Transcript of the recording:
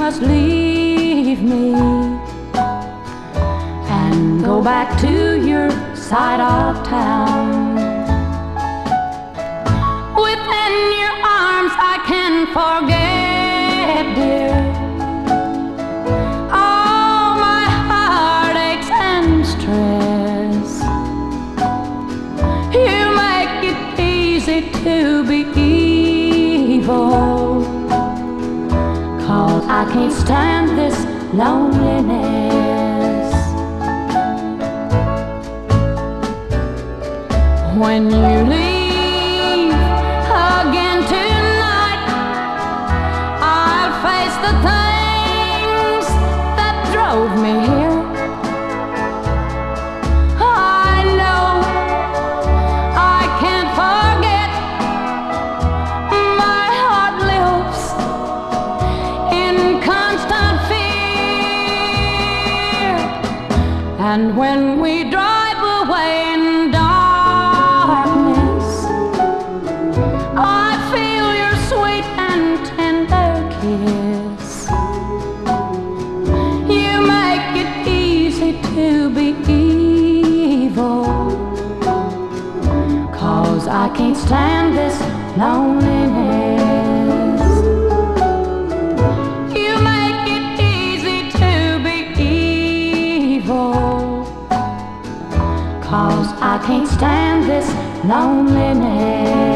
must leave me and go back to your side of town. Within your arms I can forget, dear, all my heartaches and stress. You make it easy to be evil, 'cause I can't stand this loneliness. When you leave again tonight, I'll face the things that drove me here. I know I can't forget. My heart lives in constant fear. And when we drive away in darkness, I feel your sweet and tender kiss. You make it easy to be evil, 'cause I can't stand this loneliness. You make it easy to be evil, 'cause I can't stand this loneliness.